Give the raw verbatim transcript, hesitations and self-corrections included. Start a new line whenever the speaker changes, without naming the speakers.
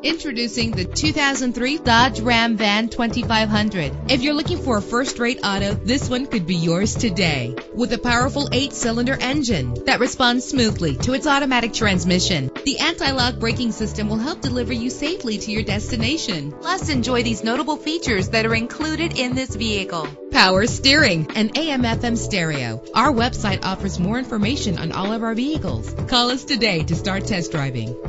Introducing the two thousand three Dodge Ram Van twenty-five hundred. If you're looking for a first-rate auto, this one could be yours today. With a powerful eight-cylinder engine that responds smoothly to its automatic transmission, the anti-lock braking system will help deliver you safely to your destination. Plus, enjoy these notable features that are included in this vehicle: power steering and A M F M stereo. Our website offers more information on all of our vehicles. Call us today to start test driving.